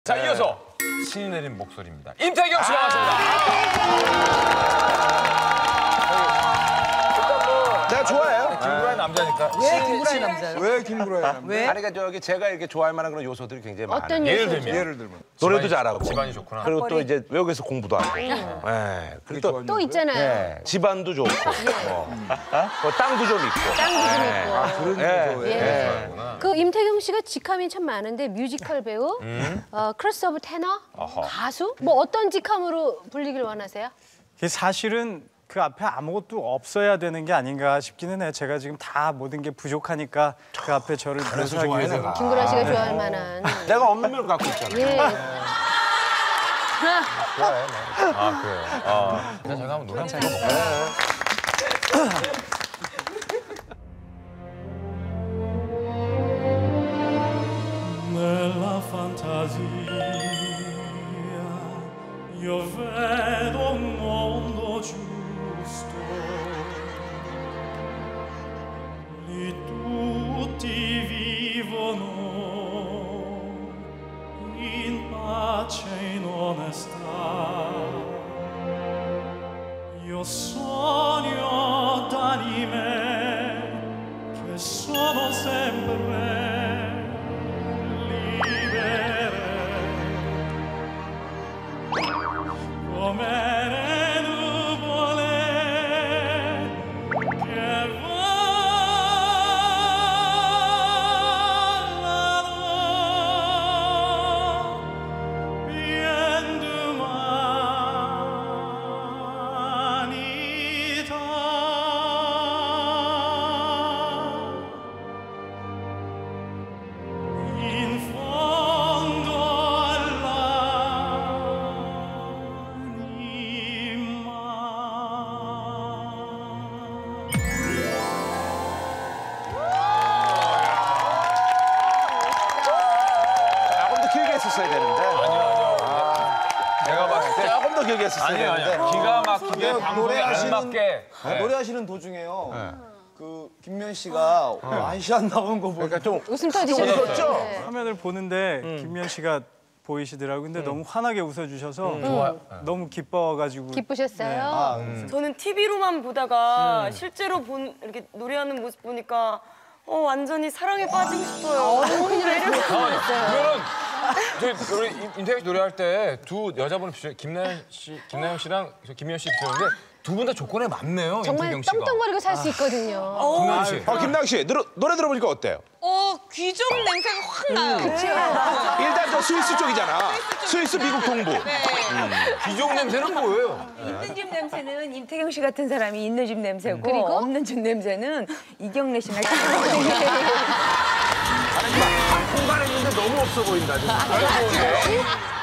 자, 이어서 신이 내린 목소리입니다. 임태경 씨가 왔습니다. 내가 좋아해요. 김구라의 남자니까. 왜 김구라의 남자예요? 왜 김구라의 남자? 왜? 아니 그러니까 저기 제가 이렇게 좋아할 만한 그런 요소들이 굉장히 많아요. 어떤 예를 요소죠? 들면 예를 들면 집안이- 노래도 잘하고 집안이 좋구나. 그리고 또 이제 외국에서 공부도 하고. 예. 그리고 또 있잖아요. 예. 집안도 좋고 땅도 좀 있고. 땅도 좀 있고. 예. 예. 좋아하구나. 그 임태경 씨가 직함이 참 많은데 뮤지컬 배우, 크로스오버 테너, 가수, 뭐 어떤 직함으로 불리길 원하세요? 사실은 그 앞에 아무것도 없어야 되는 게 아닌가 싶기는 해요. 제가 지금 다 모든 게 부족하니까 그 앞에 저를 그래서 묘사하기 좋아해 위해서. 내가. 김구라 씨가 좋아할 만한. 내가 없는 걸 갖고 있잖아. 예. 아, 그래요. 일단 제가 한번 노래 한번 불러볼까요? Nella fantasia io vedo un mondo giusto, lì tutti vivono in pace e in onestà. Io sogno d'anime che sono sempre come le nuvole che volano bien d'umanità. In fondo 조금 더 길게 했었어야 되는데. 아니요. 내가 봤을 때 조금 더 길게 했었어야 아니요. 되는데. 기가 막히게 방송에 안 맞게. 노래하시는 도중에요. 그 김면 씨가 아이샷 나온 거 보니까 그러니까 좀 웃음 터지셨어요. 웃었죠? 네. 화면을 보는데 김미연 씨가 보이시더라고요. 근데 너무 환하게 웃어주셔서 너무 기뻐가지고. 기쁘셨어요? 저는 TV로만 보다가 실제로 이렇게 노래하는 모습 보니까 완전히 사랑에 빠지고 싶어요. 그러면 저희 임태경 씨 노래할 때 두 여자분을 비춰 김나영 씨랑 김미연 씨 비추는데 두 분 다 조건에 맞네요. 정말 임태경 씨가. 똥똥거리고 살 수 있거든요. 김나영 씨. 김나영 씨 노래 들어보니까 어때요? 귀족 냄새가 확 나요. 일단 저 스위스 쪽이잖아. 스위스 미국 동부. 귀족 냄새는 뭐예요? 있는 집 냄새는 임태경 씨 같은 사람이 있는 집 냄새고 그리고? 없는 집 냄새는 이경래 씨 맡기는 공간에 있는데 너무 없어 보인다. 지금.